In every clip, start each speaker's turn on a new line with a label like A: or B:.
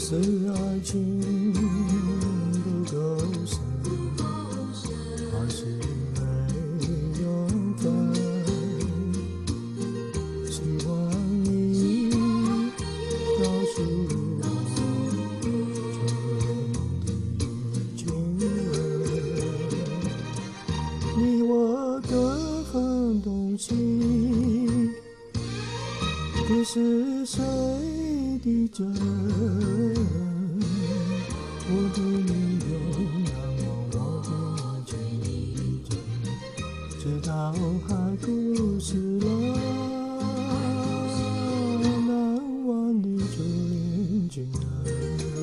A: 是爱情不够深，还是没有分？希望你告诉我，初恋的情人，你我各分东西，这是谁的责任？我对你有难忘，我对你欠真，直到海枯石烂，难忘的初恋情人。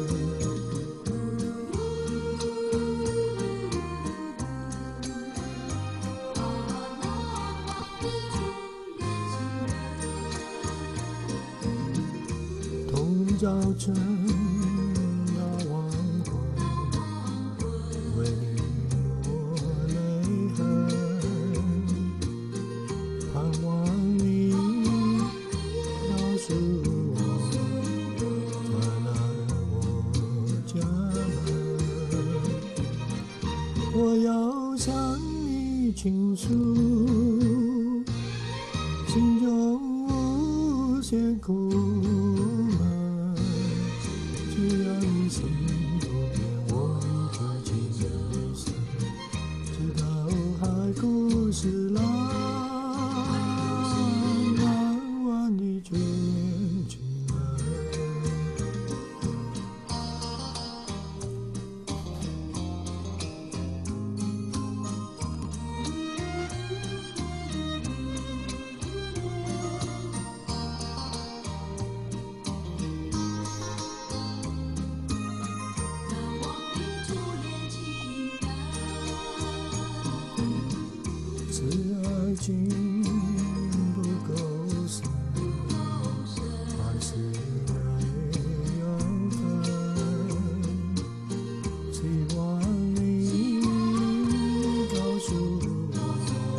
A: 早晨到黄昏，为你我泪痕，盼望你告诉我，再来我家门。我要向你倾诉心中无限苦闷。只要你心不变，我依旧情不深，直到海枯石烂，难忘的初恋情人。是爱情不够深，还是没有分？希望你告诉我，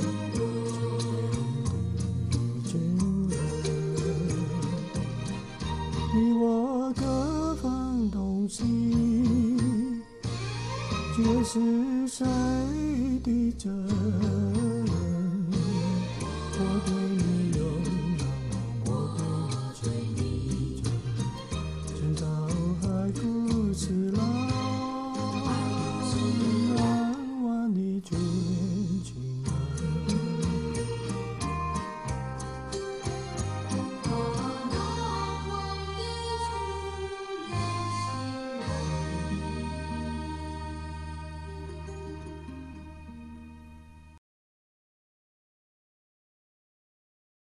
A: 初恋的情人，你我各分东西，这是谁的责任？